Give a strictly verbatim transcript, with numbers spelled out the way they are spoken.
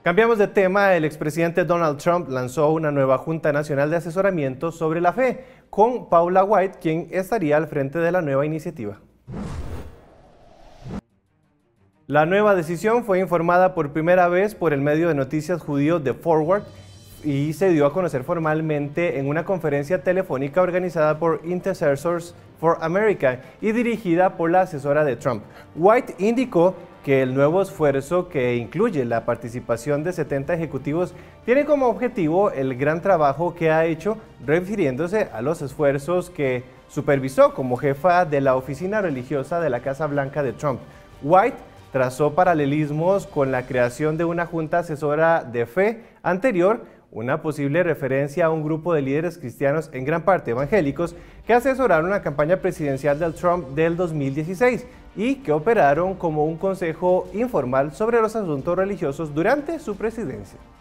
Cambiamos de tema. El expresidente Donald Trump lanzó una nueva Junta Nacional de Asesoramiento sobre la Fe, con Paula White, quien estaría al frente de la nueva iniciativa. La nueva decisión fue informada por primera vez por el medio de noticias judío The Forward y se dio a conocer formalmente en una conferencia telefónica organizada por Intercessors for America y dirigida por la asesora de Trump. White indicó que el nuevo esfuerzo, que incluye la participación de setenta ejecutivos, tiene como objetivo el gran trabajo que ha hecho, refiriéndose a los esfuerzos que supervisó como jefa de la oficina religiosa de la Casa Blanca de Trump. White trazó paralelismos con la creación de una junta asesora de fe anterior, una posible referencia a un grupo de líderes cristianos, en gran parte evangélicos, que asesoraron la campaña presidencial del Trump del dos mil dieciséis y que operaron como un consejo informal sobre los asuntos religiosos durante su presidencia.